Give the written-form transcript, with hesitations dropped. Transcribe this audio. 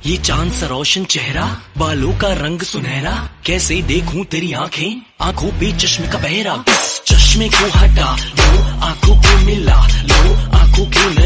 ये चांद सा रोशन चेहरा, बालों का रंग सुनहरा, कैसे देखूं तेरी आंखें, आंखों पे चश्मे का पहरा। चश्मे को हटा लो, आंखों को मिला लो, आंखों के